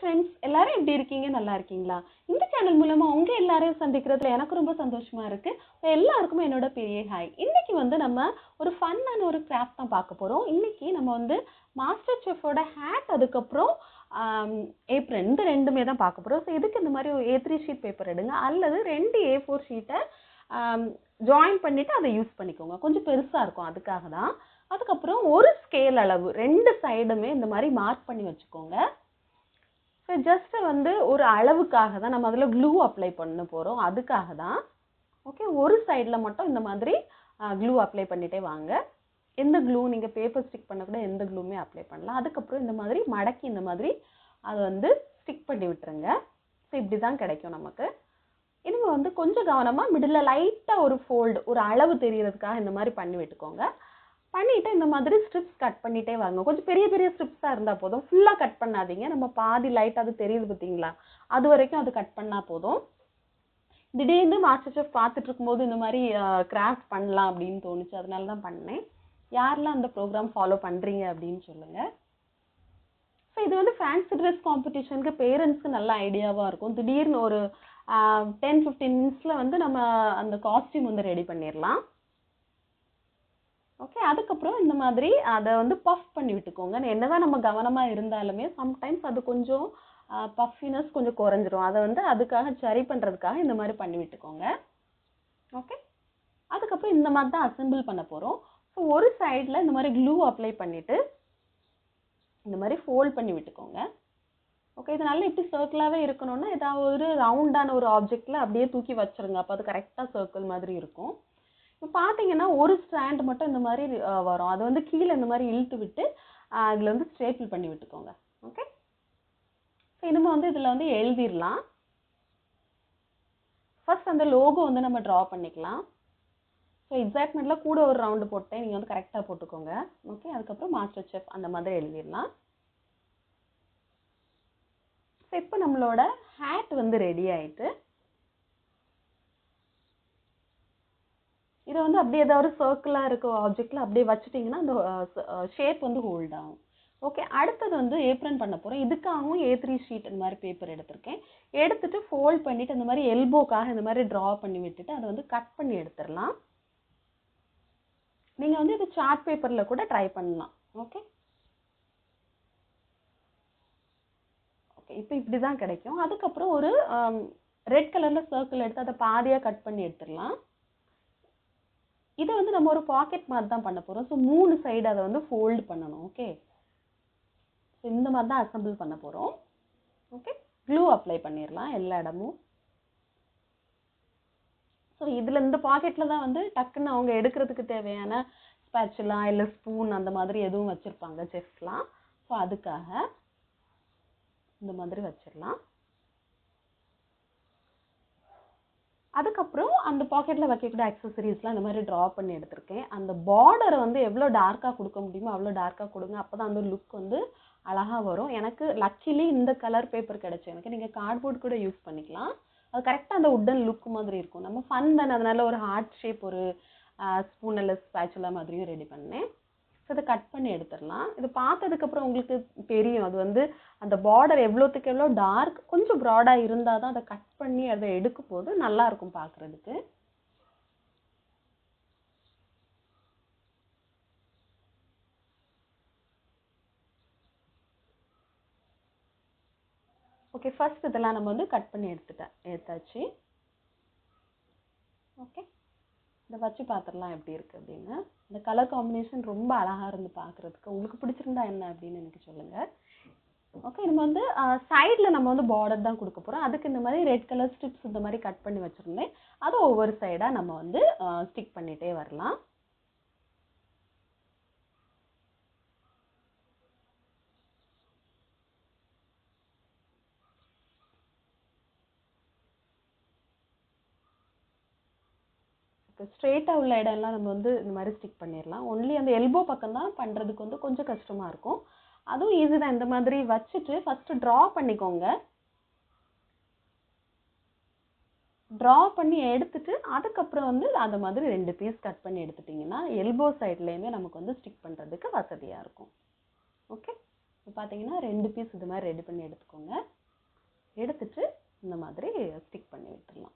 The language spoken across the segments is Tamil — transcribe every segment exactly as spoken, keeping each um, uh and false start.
ஃப்ரெண்ட்ஸ், எல்லாரும் எப்படி இருக்கீங்க? நல்லா இருக்கீங்களா? இந்த சேனல் மூலமா உங்க எல்லாரையும் சந்திக்கிறதுல எனக்கு ரொம்ப சந்தோஷமா இருக்கு. எல்லாருக்குமே என்னோட பெரிய ஹாய். இன்னைக்கு வந்து நம்ம ஒரு ஃபன்னான ஒரு கிராஃப்ட் தான் பார்க்க போறோம். இன்னைக்கு நம்ம வந்து மாஸ்டர் செஃப்போட ஹேட், அதுக்கப்புறம் ஏப்ரன், இந்த ரெண்டுமே தான் பார்க்க போறோம். ஸோ இதுக்கு இந்த மாதிரி ஒரு ஏ த்ரீ ஷீட் பேப்பர் எடுங்க, அல்லது ரெண்டு ஏ ஃபோர் ஷீட்டை ஜாயின் பண்ணிட்டு அதை யூஸ் பண்ணிக்கோங்க. கொஞ்சம் பெருசா இருக்கும், அதுக்காக தான். அதுக்கப்புறம் ஒரு ஸ்கேல் அளவு ரெண்டு சைடுமே இந்த மாதிரி மார்க் பண்ணி வச்சுக்கோங்க. ஸோ ஜஸ்ட் வந்து ஒரு அளவுக்காக தான் நம்ம அதில் க்ளூ அப்ளை பண்ண போகிறோம், அதுக்காக தான். ஓகே, ஒரு சைடில் மட்டும் இந்த மாதிரி க்ளூ அப்ளை பண்ணிட்டே வாங்க. எந்த க்ளூ நீங்கள் பேப்பர் ஸ்டிக் பண்ணக்கூட எந்த க்ளூமே அப்ளை பண்ணலாம். அதுக்கப்புறம் இந்த மாதிரி மடக்கி இந்த மாதிரி அதை வந்து ஸ்டிக் பண்ணி விட்டுருங்க. ஸோ இப்படி தான் கிடைக்கும் நமக்கு. இனிமேல் வந்து கொஞ்சம் கவனமாக மிடில் லைட்டாக ஒரு ஃபோல்டு, ஒரு அளவு தெரியறதுக்காக இந்த மாதிரி பண்ணி விட்டுக்கோங்க. பண்ணிவிட்டு இந்த மாதிரி ஸ்ட்ரிப்ஸ் கட் பண்ணிகிட்டே வாங்க. கொஞ்சம் பெரிய பெரிய ஸ்ட்ரிப்ஸாக இருந்தால் போதும், ஃபுல்லாக கட் பண்ணாதீங்க. நம்ம பாதி லைட்டாக அது தெரியுது பார்த்தீங்களா, அது வரைக்கும் அது கட் பண்ணால் போதும். திடீர்னு மாஸ்டர் செஃப் பார்த்துட்டு இருக்கும்போது இந்த மாதிரி கிராஃப்ட் பண்ணலாம் அப்படின்னு தோணுச்சு, அதனால தான் பண்ணேன். யாரெல்லாம் அந்த ப்ரோக்ராம் ஃபாலோ பண்ணுறீங்க அப்படின்னு சொல்லுங்கள். ஸோ இது வந்து ஃபேன்சி ட்ரெஸ் காம்படிஷனுக்கு பேரண்ட்ஸ்க்கு நல்ல ஐடியாவாக இருக்கும். திடீர்னு ஒரு டென் ஃபிஃப்டீன் மினிட்ஸில் வந்து நம்ம அந்த காஸ்டியூம் வந்து ரெடி பண்ணிடலாம். ஓகே, அதுக்கப்புறம் இந்த மாதிரி அதை வந்து பஃப் பண்ணி விட்டுக்கோங்க. என்னதான் நம்ம கவனமாக இருந்தாலுமே சம்டைம்ஸ் அது கொஞ்சம் பஃபினஸ் கொஞ்சம் குறைஞ்சிரும். அதை வந்து அதுக்காக சரி பண்ணுறதுக்காக இந்த மாதிரி பண்ணி விட்டுக்கோங்க. ஓகே, அதுக்கப்புறம் இந்த மாதிரி தான் அசெம்பிள் பண்ண போகிறோம். ஸோ ஒரு சைடில் இந்த மாதிரி க்ளூ அப்ளை பண்ணிவிட்டு இந்த மாதிரி ஃபோல்ட் பண்ணி விட்டுக்கோங்க. ஓகே, இதனால இப்படி சர்க்கிளாகவே இருக்கணும்னா ஏதாவது ஒரு ரவுண்டான ஒரு ஆப்ஜெக்டில் அப்படியே தூக்கி வச்சுருங்க. அப்போ அது கரெக்டாக சர்க்கிள் மாதிரி இருக்கும். இப்போ பார்த்தீங்கன்னா ஒரு ஸ்டாண்ட் மட்டும் இந்த மாதிரி வரும், அது வந்து கீழே இந்த மாதிரி இழுத்து விட்டு இதில் வந்து ஸ்ட்ரேப்பிள் பண்ணி விட்டுக்கோங்க. ஓகே, ஸோ இனிமேல் வந்து இதில் வந்து எழுதிடலாம். ஃபர்ஸ்ட் அந்த லோகோ வந்து நம்ம ட்ரா பண்ணிக்கலாம். ஸோ எக்ஸாக்ட்மெண்ட்டில் கூட ஒரு ரவுண்டு போட்டேன், நீங்கள் வந்து கரெக்டாக போட்டுக்கோங்க. ஓகே, அதுக்கப்புறம் மாஸ்டர் செஃப் அந்த மாதிரி எழுதிடலாம். ஸோ இப்போ நம்மளோட ஹேட் வந்து ரெடி ஆயிட்டு, இதை வந்து அப்படியே ஏதாவது சர்க்கிளாக இருக்க ஆப்ஜெக்டில் அப்படியே வச்சுட்டிங்கன்னா அந்த ஷேப் வந்து ஹோல்ட் ஆகும். ஓகே, அடுத்தது வந்து ஏப்ரன் பண்ண போகிறோம். இதுக்காகவும் ஏ த்ரீ ஷீட் இந்த மாதிரி பேப்பர் எடுத்திருக்கேன். எடுத்துட்டு ஃபோல்ட் பண்ணிவிட்டு இந்த மாதிரி எல்போக்காக இந்த மாதிரி ட்ரா பண்ணி விட்டுட்டு அதை வந்து கட் பண்ணி எடுத்துடலாம். நீங்கள் வந்து இது சார்ட் பேப்பரில் கூட ட்ரை பண்ணலாம். ஓகே ஓகே இப்போ இப்படி தான் கிடைக்கும். அதுக்கப்புறம் ஒரு ரெட் கலரில் சர்க்கிள் எடுத்து அதை பாதியாக கட் பண்ணி எடுத்துடலாம். இதை வந்து நம்ம ஒரு பாக்கெட் மாதிரி தான் பண்ண போகிறோம். ஸோ மூணு சைடு அதை வந்து ஃபோல்டு பண்ணணும். ஓகே, ஸோ இந்த மாதிரி தான் அசெம்பிள் பண்ண போகிறோம். ஓகே, க்ளூ அப்ளை பண்ணிடலாம் எல்லா இடமும். ஸோ இதில் இந்த பாக்கெட்டில் தான் வந்து டக்குன்னு அவங்க எடுக்கிறதுக்கு தேவையான ஸ்பேச்சுலா இல்லை ஸ்பூன் அந்த மாதிரி எதுவும் வச்சுருப்பாங்க செஃப்லாம். ஸோ அதுக்காக இந்த மாதிரி வச்சிடலாம். அதுக்கப்புறம் அந்த பாக்கெட்டில் வைக்கக்கூடிய அக்சசரிஸ்லாம் இந்த மாதிரி ட்ரா பண்ணி எடுத்திருக்கேன். அந்த பார்டரை வந்து எவ்வளோ டார்க்காக கொடுக்க முடியுமோ அவ்வளோ டார்க்காக கொடுங்க, அப்போ தான் அந்த லுக் வந்து அழகாக வரும். எனக்கு லக்கிலி இந்த கலர் பேப்பர் கிடச்சி, எனக்கு நீங்கள் கார்ட்போர்ட் கூட யூஸ் பண்ணிக்கலாம். அது கரெக்டாக அந்த உட்டன் லுக் மாதிரி இருக்கும். நம்ம ஃபன் தானே, அதனால ஒரு ஹார்ட் ஷேப் ஒரு ஸ்பூன் இல்லை ஸ்பேச்சுலா மாதிரியும் ரெடி பண்ணேன். ஸோ இதை கட் பண்ணி எடுத்துடலாம். இது பார்த்ததுக்கப்புறம் உங்களுக்கு தெரியும் அது வந்து அந்த பார்டர் எவ்வளோத்துக்கு எவ்வளோ டார்க் கொஞ்சம் ப்ராடாக இருந்தால் தான் அதை கட் பண்ணி அதை எடுக்கும் போது நல்லாயிருக்கும் பார்க்குறதுக்கு. ஓகே, ஃபர்ஸ்ட் இதெல்லாம் நம்ம வந்து கட் பண்ணி எடுத்துட்டேன் எடுத்தாச்சு. ஓகே, இதை வச்சு பார்த்துடலாம் எப்படி இருக்குது அப்படின்னு. இந்த கலர் காம்பினேஷன் ரொம்ப அழகாக இருந்து பார்க்குறதுக்கு. உங்களுக்கு பிடிச்சிருந்தா என்ன அப்படின்னு எனக்கு சொல்லுங்கள். ஓகே, நம்ம வந்து சைடில் நம்ம வந்து பார்டர் தான் கொடுக்க போகிறோம். அதுக்கு இந்த மாதிரி ரெட் கலர் ஸ்ட்ரிப்ஸ் இந்த மாதிரி கட் பண்ணி வச்சுருந்தேன். அதை ஒவ்வொரு சைடாக நம்ம வந்து ஸ்டிக் பண்ணிகிட்டே வரலாம். ஸ்ட்ரெயிட்டாக உள்ள இடம்லாம் நம்ம வந்து இந்த மாதிரி ஸ்டிக் பண்ணிடலாம். ஒன்லி அந்த எல்போ பக்கம் தான் பண்ணுறதுக்கு வந்து கொஞ்சம் கஷ்டமாக இருக்கும். அதுவும் ஈஸி தான். இந்த மாதிரி வச்சுட்டு ஃபஸ்ட்டு ட்ரா பண்ணிக்கோங்க. ட்ரா பண்ணி எடுத்துட்டு அதுக்கப்புறம் வந்து அந்த மாதிரி ரெண்டு பீஸ் கட் பண்ணி எடுத்துட்டிங்கன்னா எல்போ சைட்லேயுமே நமக்கு வந்து ஸ்டிக் பண்ணுறதுக்கு வசதியாக இருக்கும். ஓகே, இப்போ பார்த்தீங்கன்னா ரெண்டு பீஸ் இது மாதிரி ரெடி பண்ணி எடுத்துக்கோங்க. எடுத்துட்டு இந்த மாதிரி ஸ்டிக் பண்ணி விட்டுடலாம்.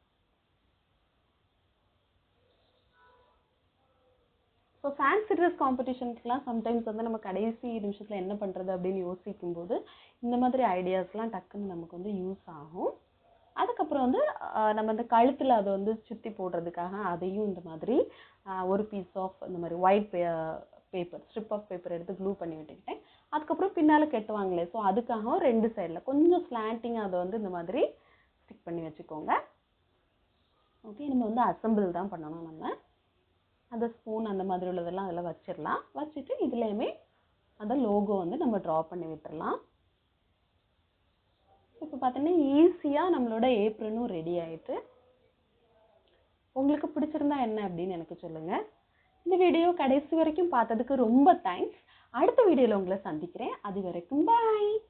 ஸோ ஃபேன்சி ட்ரெஸ் காம்படிஷனுக்குலாம் சம்டைம்ஸ் வந்து நம்ம கடைசி நிமிஷத்தில் என்ன பண்ணுறது அப்படின்னு யோசிக்கும்போது இந்த மாதிரி ஐடியாஸ்லாம் டக்குன்னு நமக்கு வந்து யூஸ் ஆகும். அதுக்கப்புறம் வந்து நம்ம இந்த கழுத்தில் அதை வந்து சுற்றி போடுறதுக்காக அதையும் இந்த மாதிரி ஒரு பீஸ் ஆஃப் இந்த மாதிரி white paper strip of paper எடுத்து க்ளூ பண்ணி விட்டுக்கிட்டேன். அதுக்கப்புறம் பின்னால் கெட்டுவாங்களே, ஸோ அதுக்காக ரெண்டு சைடில் கொஞ்சம் ஸ்லாண்டிங்காக அதை வந்து இந்த மாதிரி ஸ்டிக் பண்ணி வச்சுக்கோங்க. ஓகே, நம்ம வந்து அசம்பிள் தான் பண்ணணும். நம்ம அந்த ஸ்பூன் அந்த மாதிரி உள்ளதெல்லாம் அதில் வச்சிடலாம். வச்சுட்டு இதுலேயுமே அந்த லோகோ வந்து நம்ம ட்ரா பண்ணி விட்டுடலாம். இப்போ பார்த்தீங்கன்னா ஈஸியாக நம்மளோட ஏப்ரனும் ரெடி ஆகிட்டு. உங்களுக்கு பிடிச்சிருந்தா என்ன அப்படின்னு எனக்கு சொல்லுங்கள். இந்த வீடியோ கடைசி வரைக்கும் பார்த்ததுக்கு ரொம்ப தேங்க்ஸ். அடுத்த வீடியோவில் உங்களை சந்திக்கிறேன். அது வரைக்கும் பாய்.